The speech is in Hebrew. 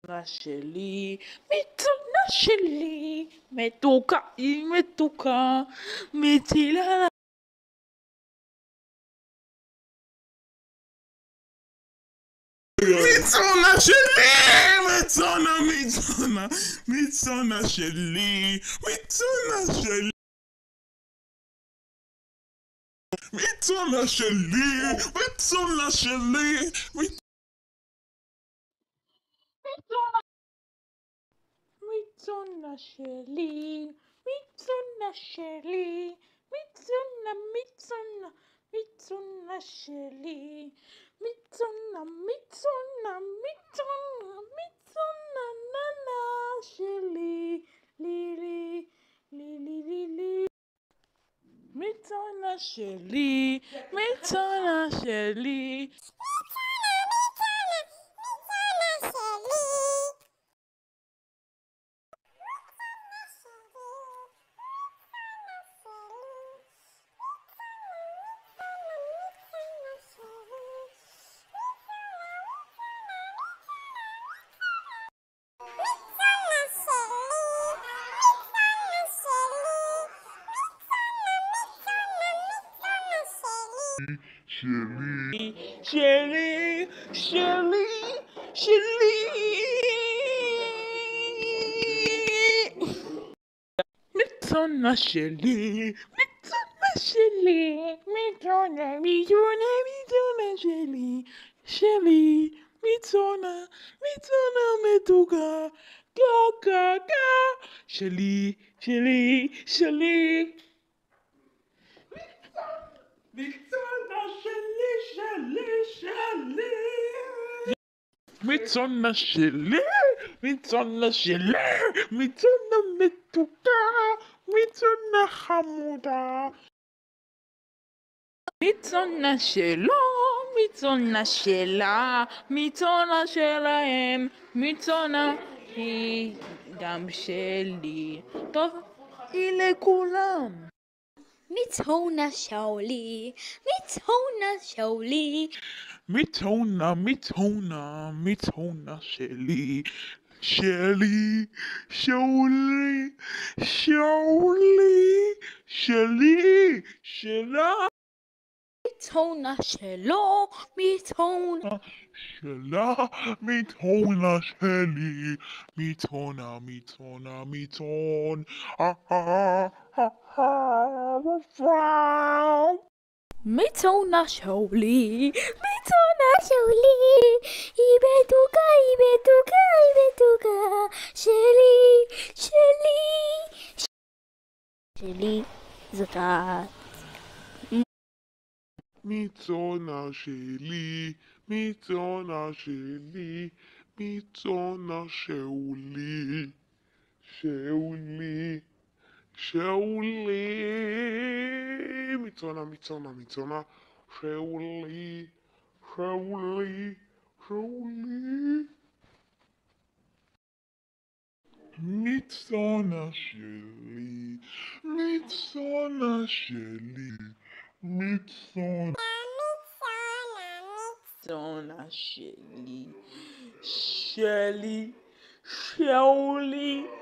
שלי, מצונה שלי, מתוקה היא מתוקה, מצילה. מצונה שלי, מצונה שלי, מצונה שלי, מצונה שלי, מצונה שלי, מצונה שלי, מצונה שלי, מצונה שלי, מצונה ננה שלי, לילי, לילי, לילי, מצונה שלי, מצונה שלי. שלי, מצונה שלי, מצונה שלי, מצונה שלי, מצונה מתוקה, קה, שלי, מצונה שלי, מצונה מתוקה, מצונה חמודה, מצונה שלו, מצונה שלה, מצונה שלהם, מצונה היא גם שלי, טוב, היא לכולם. מצונה שלי, מצונה שלי, מצונה שלי, שלי, שלה, מצונה שלו, מצונה שלה, מצונה שלי, מצונה, מצונה שלי, מצונה שלי, היא מתוקה, שלי, זאת מצונה שלי, מצונה שלי, מצונה שאולי, מצונה, שאולי, מצונה שלי, מצונה שלי, מצונה שלי, שאולי,